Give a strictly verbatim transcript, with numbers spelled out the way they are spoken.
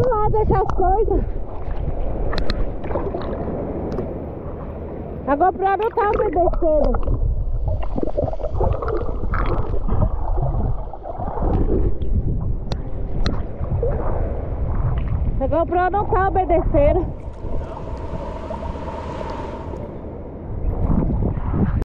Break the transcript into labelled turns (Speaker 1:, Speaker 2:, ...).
Speaker 1: de lá, deixa as coisas. A GoPro não tá obedecendo. A GoPro não tá obedecendo.